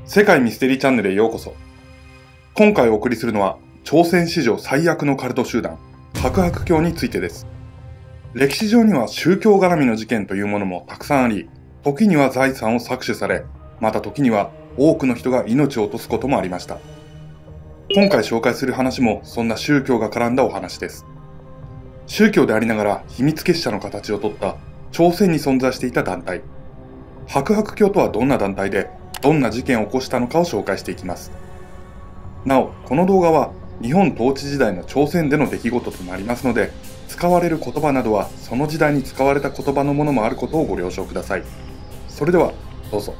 世界ミステリーチャンネルへようこそ。今回お送りするのは、朝鮮史上最悪のカルト集団、白白教についてです。歴史上には宗教絡みの事件というものもたくさんあり、時には財産を搾取され、また時には多くの人が命を落とすこともありました。今回紹介する話もそんな宗教が絡んだお話です。宗教でありながら秘密結社の形をとった朝鮮に存在していた団体。白白教とはどんな団体で、どんな事件を起こしたのかを紹介していきます。なお、この動画は日本統治時代の朝鮮での出来事となりますので、使われる言葉などはその時代に使われた言葉のものもあることをご了承ください。それでは、どうぞ。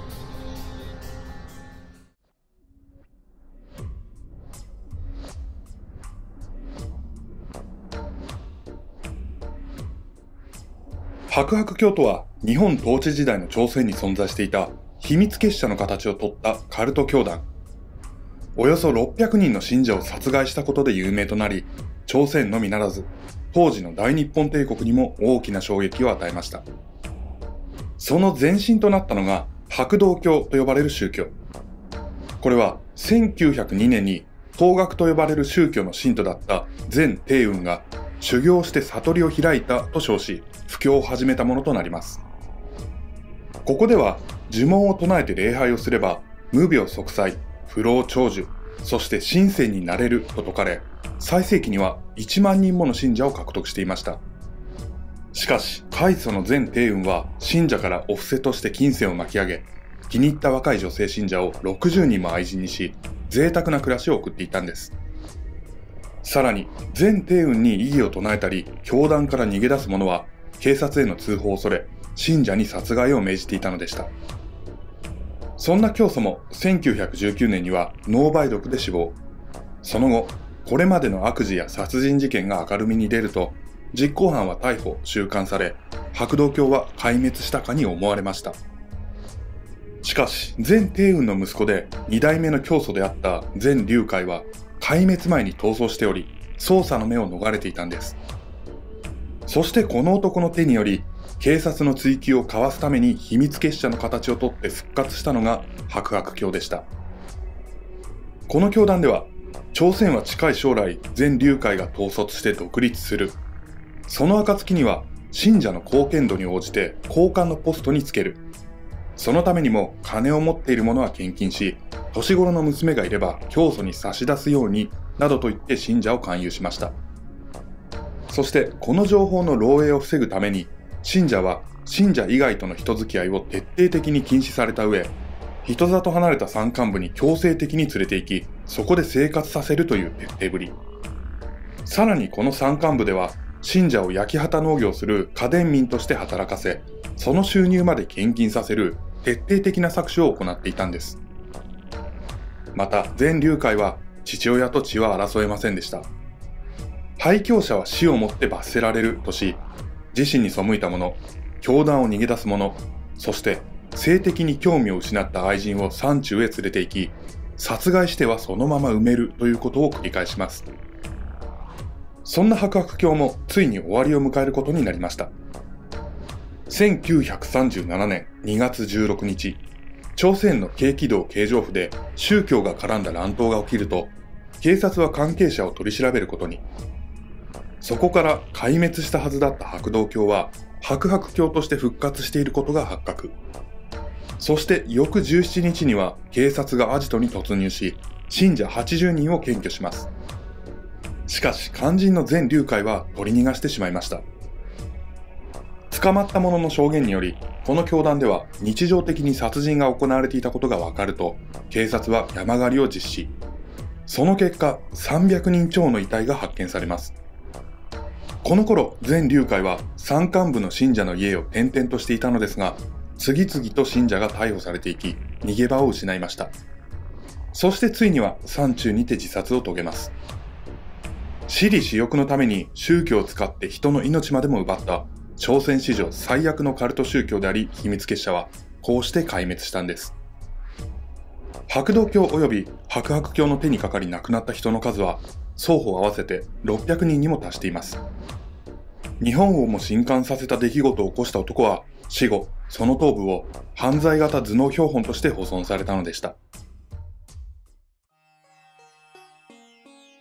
白白教とは日本統治時代の朝鮮に存在していた秘密結社の形をとったカルト教団。およそ600人の信者を殺害したことで有名となり、朝鮮のみならず、当時の大日本帝国にも大きな衝撃を与えました。その前身となったのが白道教と呼ばれる宗教。これは1902年に東岳と呼ばれる宗教の信徒だった前帝雲が修行して悟りを開いたと称し、布教を始めたものとなります。ここでは呪文を唱えて礼拝をすれば無病息災、不老長寿、そして神仙になれると説かれ、最盛期には1万人もの信者を獲得していました。しかし、開祖の前帝雲は信者からお布施として金銭を巻き上げ、気に入った若い女性信者を60人も愛人にし、贅沢な暮らしを送っていたんです。さらに、前帝雲に異議を唱えたり、教団から逃げ出す者は、警察への通報を恐れ、信者に殺害を命じていたのでした。そんな教祖も1919年には脳梅毒で死亡。その後、これまでの悪事や殺人事件が明るみに出ると、実行犯は逮捕・収監され、白道教は壊滅したかに思われました。しかし、前帝雲の息子で2代目の教祖であった前龍海は、壊滅前に逃走しており、捜査の目を逃れていたんです。そしてこの男の手により、警察の追及をかわすために秘密結社の形をとって復活したのが白白教でした。この教団では、朝鮮は近い将来、前龍海が統率して独立する。その暁には、信者の貢献度に応じて高官のポストにつける。そのためにも金を持っている者は献金し、年頃の娘がいれば教祖に差し出すように、などと言って信者を勧誘しました。そしてこの情報の漏洩を防ぐために、信者は信者以外との人付き合いを徹底的に禁止された上、人里離れた山間部に強制的に連れて行き、そこで生活させるという徹底ぶり。さらにこの山間部では、信者を焼き畑農業する家電民として働かせ、その収入まで献金させる徹底的な搾取を行っていたんです。また、前龍海は父親と血は争えませんでした。廃教者は死をもって罰せられるとし、自身に背いた者、教団を逃げ出す者、そして性的に興味を失った愛人を山中へ連れて行き、殺害してはそのまま埋めるということを繰り返します。そんな白白教もついに終わりを迎えることになりました。1937年2月16日、朝鮮の京畿道京城府で宗教が絡んだ乱闘が起きると、警察は関係者を取り調べることに。そこから壊滅したはずだった白道教は白白教として復活していることが発覚。そして翌17日には警察がアジトに突入し、信者80人を検挙します。しかし肝心の前龍海は取り逃がしてしまいました。捕まった者の証言により、この教団では日常的に殺人が行われていたことがわかると、警察は山狩りを実施。その結果、300人超の遺体が発見されます。この頃、前龍海は山間部の信者の家を転々としていたのですが、次々と信者が逮捕されていき、逃げ場を失いました。そしてついには山中にて自殺を遂げます。私利私欲のために宗教を使って人の命までも奪った朝鮮史上最悪のカルト宗教であり秘密結社は、こうして壊滅したんです。白道教及び白白教の手にかかり亡くなった人の数は、双方合わせて600人にも達しています。日本をも震撼させた出来事を起こした男は、死後、その頭部を犯罪型頭脳標本として保存されたのでした。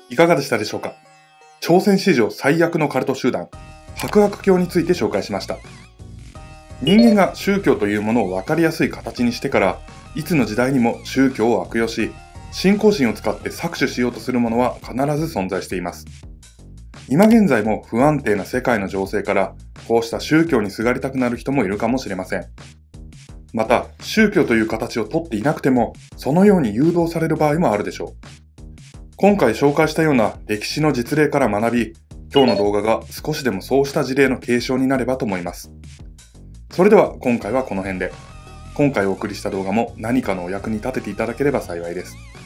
いかがでしたでしょうか。朝鮮史上最悪のカルト集団、白白教について紹介しました。人間が宗教というものを分かりやすい形にしてから、いつの時代にも宗教を悪用し、信仰心を使って搾取しようとするものは必ず存在しています。今現在も不安定な世界の情勢から、こうした宗教にすがりたくなる人もいるかもしれません。また、宗教という形をとっていなくても、そのように誘導される場合もあるでしょう。今回紹介したような歴史の実例から学び、今日の動画が少しでもそうした事例の継承になればと思います。それでは今回はこの辺で。今回お送りした動画も何かのお役に立てていただければ幸いです。